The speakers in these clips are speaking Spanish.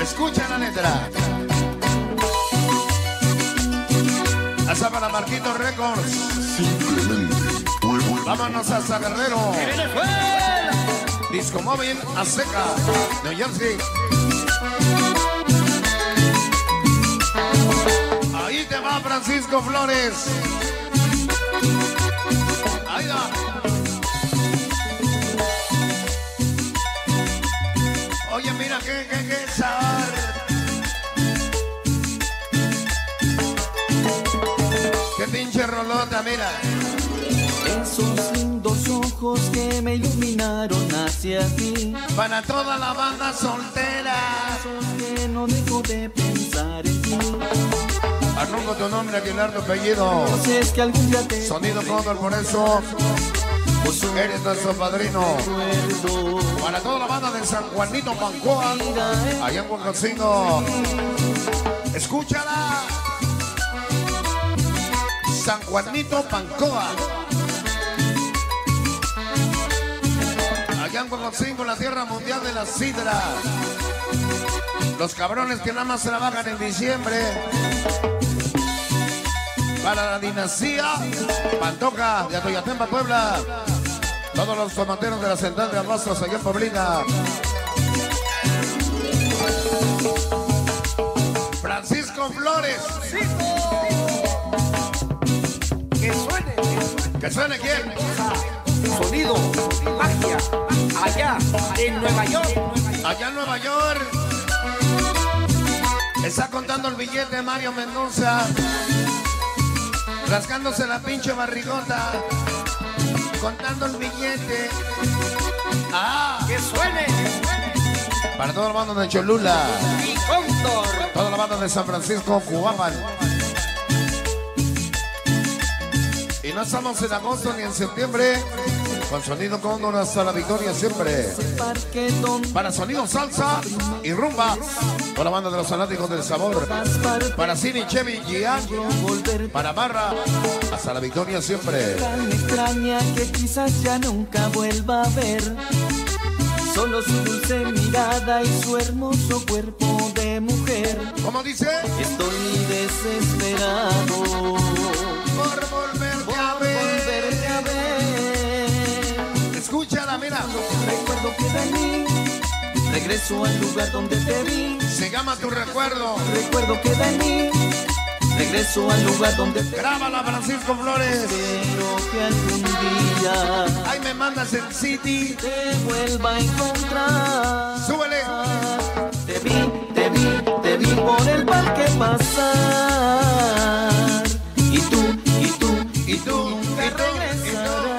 Escucha la letra. Hasta para Marquito Records. Vámonos hasta Guerrero. Disco Móvil Azteca, New Jersey. Ahí te va Francisco Flores. Ahí va. Oye, mira qué sabor. Qué pinche rolota, mira. Esos lindos ojos que me iluminaron hacia ti. Para toda la banda soltera. Esos que no dejo de pensar en ti. Arnulfo, tu nombre, Aguilar, tu apellido. No sé, es que algún día te Sonido Cóndor, por eso eres nuestro padrino. Para toda la banda de San Juanito, Pancoa, allá en Huacacingo. Escúchala. San Juanito, Pancoa. Allá en Huacacingo, la tierra mundial de la sidra. Los cabrones que nada más trabajan en diciembre. Para la dinastía Pantoja de Atoyatempa, Puebla. Todos los tomateros de la central de Arrastros allá en Paulina. Francisco Flores. Que suene. ¿Que suene quién? Sonido, magia, allá en Nueva York. Allá en Nueva York. Está contando el billete Mario Mendoza. Rascándose la pinche barrigota. Contando el billete. ¡Ah! Que suene. Para toda la banda de Cholula. Y Cóndor. Toda la banda de San Francisco, Cuapan. Y no estamos en agosto ni en septiembre. Con Sonido Cóndor hasta la victoria siempre. Para Sonido Salsa y Rumba. Con la banda de los fanáticos del sabor. Para Cine, Chevy, Gian. Para Barra. Hasta la victoria siempre. Tan extraña que quizás ya nunca vuelva a ver. Solo su dulce mirada y su hermoso cuerpo de mujer. ¿Cómo dice? Estoy desesperado Por volverte a ver. Escúchala, mira. Recuerdo que de mí regreso al lugar donde te vi. Se llama Tu Recuerdo. Recuerdo que de mí regreso al lugar donde te vi. Grábala, Francisco Flores. Espero que algún día Ahí me mandas el City. te vuelva a encontrar. Súbele. Te vi por el parque pasar. Y tú nunca regresarás.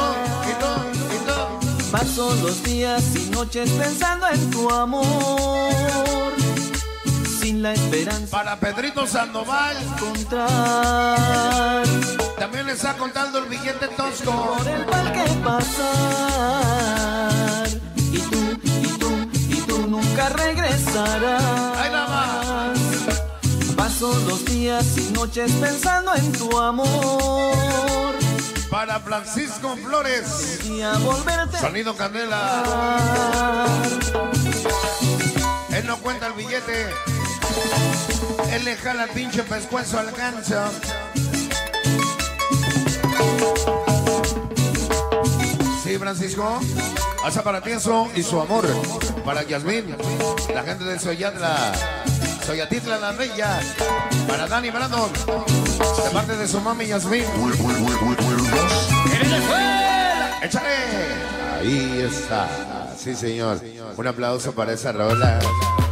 Paso los días y noches pensando en tu amor, sin la esperanza Para Pedrito Sandoval. de encontrar. También le está contando el billete tosco. Por el parque pasar. Y tú nunca regresarás. Ahí la va. Paso los días y noches pensando en tu amor. Para Francisco Flores. Y a volverte Sonido Candela. a Él no cuenta el billete. Él le jala el pinche pescuezo al gancho. Sí, Francisco. Hasta para ti eso y su amor. Para Yasmín, la gente de Soyatitla la Bella. Para Dani Brandon, de parte de su mami Yasmín. ¡Échale! Ahí está. Sí, señor. Un aplauso para esa rola.